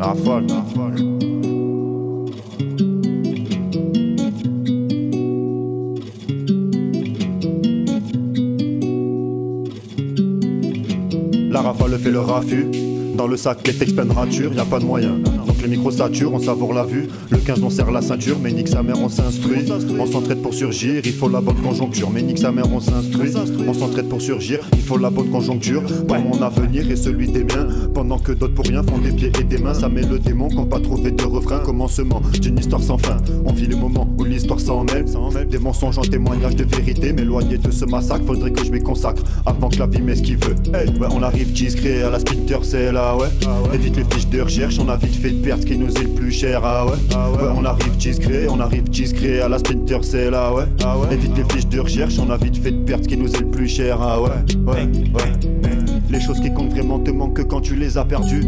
rafale. La rafale fait le raffut. Dans le sac, les textes peine rature, y a pas de moyen. Donc les micros saturent, on savoure la vue. Le 15, on serre la ceinture, mais nique sa mère, on s'instruit. On s'entraide pour surgir, il faut la bonne conjoncture. Mais nique sa mère, on s'instruit. On s'entraide pour surgir, il faut la bonne conjoncture. Pour mon avenir et celui des miens. Pendant que d'autres pour rien font des pieds et des mains. Ça met le démon qu'on pas trouvé de refrain. Commencement d'une histoire sans fin. On vit le moment où l'histoire s'en mêle. Des mensonges en témoignage de vérité. M'éloigner de ce massacre, faudrait que je m'y consacre avant que la vie met ce qu'il veut. Hey, ouais, on arrive discret à la Splinter, c'est là. Ouais. Évite les fiches de recherche, on a vite fait de perdre ce qui nous est le plus cher. Ouais, on arrive discret à la Splinter, c'est là. Ouais, évite les fiches de recherche, on a vite fait de perdre ce qui nous est le plus cher. Ouais. Les choses qui comptent vraiment te manquent que quand tu les as perdues.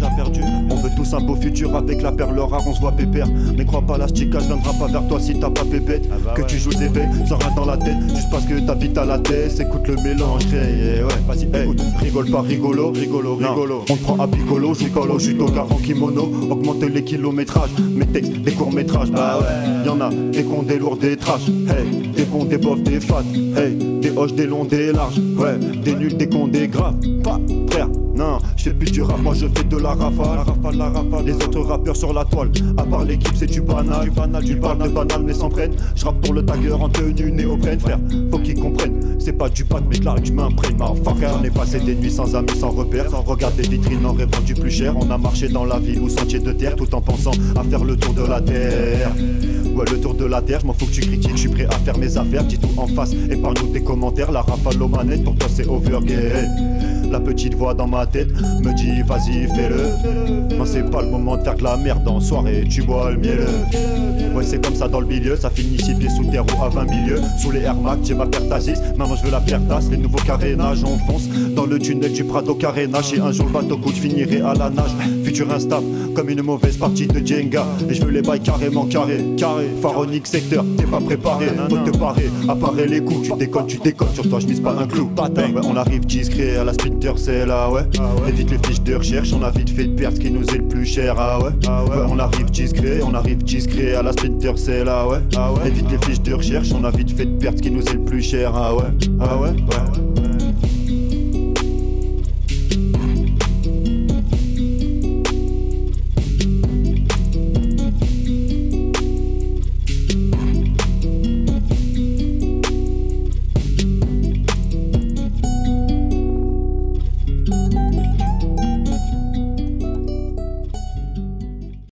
On veut tous un beau futur avec la perle rare, on se voit pépère. Mais crois pas, l'asticage viendra pas vers toi si t'as pas pépette. Que tu joues éveil, sans rien dans la tête, juste parce que t'habites à la tête. Écoute le mélange, ouais, vas-y, écoute. Rigole pas, rigolo. On te prend à picolo, j'icolo, judoka en kimono. Augmente les kilométrages, mes textes, des courts-métrages. Bah ouais, y'en a des cons, des lourds, des trash. Hey, des bons, des bofs, des fat. Hey, des hoches, des longs, des larges. Ouais, des nuls, des cons, des graves. Pas frère, non, je fais plus du rap, moi je fais de la rafale. Les autres rappeurs sur la toile, à part l'équipe c'est du banal. Tu parles de banal mais sans prenne. Je rappe pour le tagger en tenue néoprène, frère. Faut qu'ils comprennent, c'est pas du pat mais que là tu m'imprègnes, motherfucker. On est passé des nuits sans amis, sans repères. Sans regarder des vitrines en rêvant du plus cher. On a marché dans la ville ou sentier de terre, tout en pensant à faire le tour de la terre. Ouais, le tour de la terre, je m'en fous que tu critiques, je suis prêt à faire mes affaires. Dis tout en face et parle-nous tes commentaires. La rafale aux manettes, pour toi c'est overgay. La petite voix dans ma tête me dit vas-y fais-le. Non c'est pas le moment de faire de la merde en soirée, tu bois le mielleux. Ouais c'est comme ça dans le milieu, ça finit 6 pieds sous terre ou à 20 milieux. Sous les Air Max j'ai ma perte à 6, maintenant je veux la pertasse. Les nouveaux carénages on fonce dans le tunnel du Prado carénage. Et un jour le bateau coûte, je finirai à la nage. Futur instable comme une mauvaise partie de Jenga. Et je veux les bails carrément carré. Pharaonique secteur, t'es pas préparé, faut te parer. Apparaît les coups, tu déconnes, sur toi je mise pas un clou. Ouais, on arrive discret à la Splinter, c'est là, ouais. Évite les fiches de recherche, on a vite fait de perdre ce qui nous est le plus cher, ouais, on arrive discret à la Splinter, c'est là, ouais. Évite les fiches de recherche, on a vite fait de perdre ce qui nous est le plus cher, ouais.